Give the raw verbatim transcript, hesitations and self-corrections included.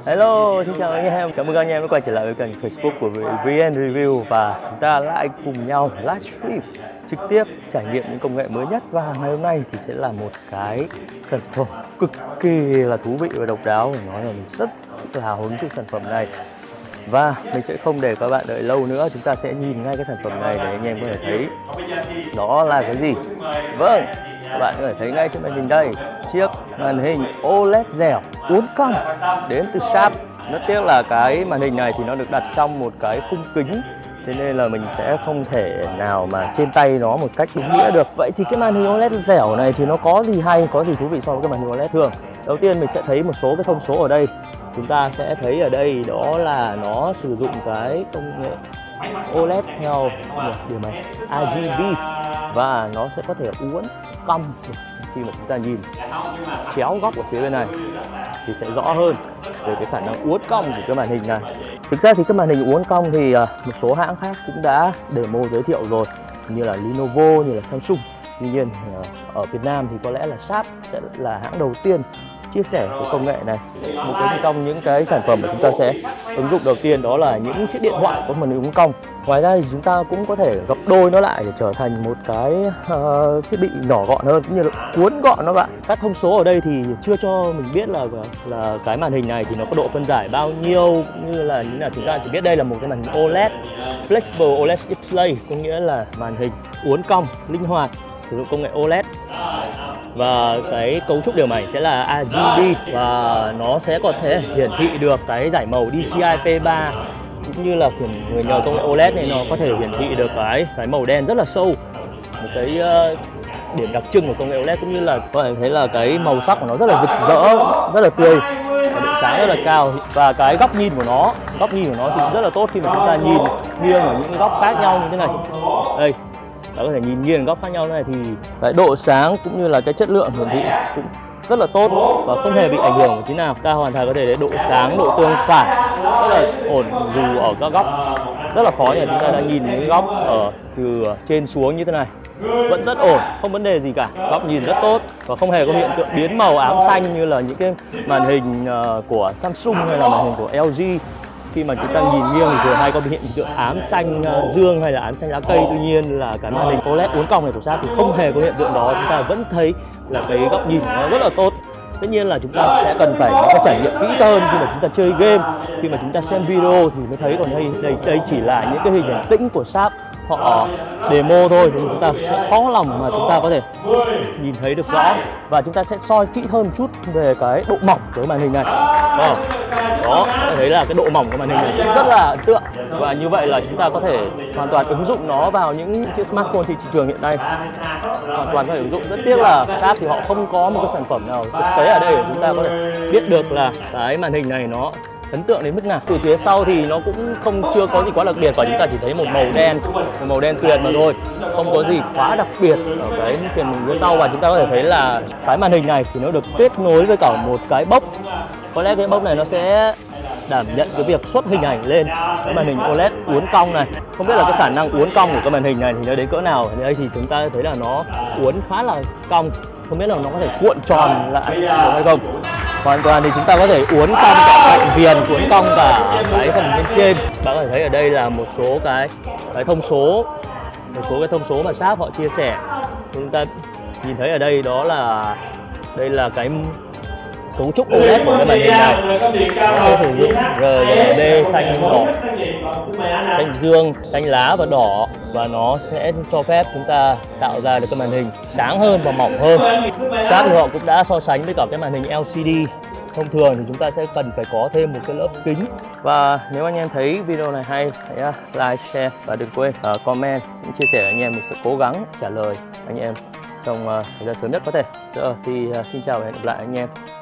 Hello, xin chào anh em, cảm ơn anh em đã quay trở lại với kênh Facebook của vê en Review và chúng ta lại cùng nhau livestream trực tiếp trải nghiệm những công nghệ mới nhất. Và ngày hôm nay thì sẽ là một cái sản phẩm cực kỳ là thú vị và độc đáo, phải nói là mình rất là hào hứng trước sản phẩm này. Và mình sẽ không để các bạn đợi lâu nữa, chúng ta sẽ nhìn ngay cái sản phẩm này để anh em có thể thấy đó là cái gì. Vâng, các bạn có thể thấy ngay trên màn hình đây, chiếc màn hình ô lét dẻo uốn cong đến từ Sharp. Rất tiếc là cái màn hình này thì nó được đặt trong một cái khung kính, thế nên là mình sẽ không thể nào mà trên tay nó một cách đúng nghĩa được. Vậy thì cái màn hình ô lét dẻo này thì nó có gì hay, có gì thú vị so với cái màn hình ô lét thường? Đầu tiên mình sẽ thấy một số cái thông số ở đây. Chúng ta sẽ thấy ở đây đó là nó sử dụng cái công nghệ ô lét theo điều này rờ giê bê và nó sẽ có thể uốn cong. Khi mà chúng ta nhìn chéo góc ở phía bên này thì sẽ rõ hơn về cái khả năng uốn cong của cái màn hình này. Thực ra thì cái màn hình uốn cong thì một số hãng khác cũng đã demo giới thiệu rồi, như là Lenovo, như là Samsung. Tuy nhiên ở Việt Nam thì có lẽ là Sharp sẽ là hãng đầu tiên chia sẻ cái công nghệ này. Một trong những cái sản phẩm mà chúng ta sẽ ứng dụng đầu tiên đó là những chiếc điện thoại có màn hình uốn cong. Ngoài ra thì chúng ta cũng có thể gập đôi nó lại để trở thành một cái uh, thiết bị nhỏ gọn hơn, cũng như là cuốn gọn nó bạn. Các thông số ở đây thì chưa cho mình biết là là cái màn hình này thì nó có độ phân giải bao nhiêu, cũng như là như là chúng ta chỉ biết đây là một cái màn hình ô lét Flexible ô lét Display, có nghĩa là màn hình uốn cong linh hoạt sử dụng công nghệ ô lét. Và cái cấu trúc điều mảnh sẽ là rờ giê bê và nó sẽ có thể hiển thị được cái giải màu đê xê i pê ba, cũng như là người nhờ công nghệ ô lét này nó có thể hiển thị được cái cái màu đen rất là sâu, một cái uh, điểm đặc trưng của công nghệ ô lét, cũng như là có thể thấy là cái màu sắc của nó rất là rực rỡ, rất là tươi, và độ sáng rất là cao. Và cái góc nhìn của nó, góc nhìn của nó thì rất là tốt khi mà chúng ta nhìn nghiêng ở những góc khác nhau như thế này. Đây, ta có thể nhìn nghiêng góc khác nhau này thì cái độ sáng cũng như là cái chất lượng hiển thị cũng rất là tốt và không hề bị ảnh hưởng một tí nào. Ta hoàn toàn có thể để độ sáng, độ tương phản rất là ổn, dù ở các góc rất là khó, như chúng ta đã nhìn những góc ở từ trên xuống như thế này vẫn rất ổn, không vấn đề gì cả. Góc nhìn rất tốt và không hề có hiện tượng biến màu ám xanh như là những cái màn hình của Samsung hay là màn hình của lờ giê. Khi mà chúng ta nhìn nghiêng thì thường hay có hiện tượng ám xanh uh, dương hay là ám xanh lá cây. Tuy nhiên là cái màn hình ô lét uốn cong này của Sharp thì không hề có hiện tượng đó. Chúng ta vẫn thấy là cái góc nhìn nó rất là tốt. Tất nhiên là chúng ta sẽ cần phải có trải nghiệm kỹ hơn khi mà chúng ta chơi game, khi mà chúng ta xem video thì mới thấy. Còn đây đây đây chỉ là những cái hình ảnh tĩnh của Sharp họ demo thôi, thì chúng ta sẽ khó lòng mà chúng ta có thể nhìn thấy được rõ. Và chúng ta sẽ soi kỹ hơn một chút về cái độ mỏng của cái màn hình này. Đó, đó thấy là cái độ mỏng của màn hình này cũng rất là ấn tượng, và như vậy là chúng ta có thể hoàn toàn ứng dụng nó vào những chiếc smartphone thị trường hiện nay, hoàn toàn có thể ứng dụng. Rất tiếc là Sharp thì họ không có một cái sản phẩm nào thực tế ở đây để chúng ta có thể biết được là cái màn hình này nó ấn tượng đến mức nào. Từ phía sau thì nó cũng không chưa có gì quá đặc biệt, và chúng ta chỉ thấy một màu đen, một màu đen tuyền mà thôi, không có gì quá đặc biệt ở cái phiên mình phía sau. Và chúng ta có thể thấy là cái màn hình này thì nó được kết nối với cả một cái bốc. Có lẽ cái bốc này nó sẽ đảm nhận cái việc xuất hình ảnh lên cái màn hình ô lét uốn cong này. Không biết là cái khả năng uốn cong của cái màn hình này thì nó đến cỡ nào. Ở đây thì chúng ta thấy là nó uốn khá là cong, không biết là nó có thể cuộn tròn lại được hay không. Hoàn toàn thì chúng ta có thể uốn cong cả cạnh viền, uốn cong cả cái phần bên trên. Bạn có thể thấy ở đây là một số cái cái thông số, một số cái thông số mà Sharp họ chia sẻ. Chúng ta nhìn thấy ở đây đó là đây là cái cấu trúc ô lét của cái màn hình này. Nó sẽ sử dụng rờ giê bê xanh, đỏ, xanh dương, xanh lá và đỏ, và nó sẽ cho phép chúng ta tạo ra được cái màn hình sáng hơn và mỏng hơn. Sharp thì họ cũng đã so sánh với cả cái màn hình lờ xê đê thông thường thì chúng ta sẽ cần phải có thêm một cái lớp kính. Và nếu anh em thấy video này hay, hãy like, share và đừng quên uh, comment, cũng chia sẻ với anh em. Mình sẽ cố gắng trả lời anh em trong uh, thời gian sớm nhất có thể. Rồi thì uh, xin chào và hẹn gặp lại anh em.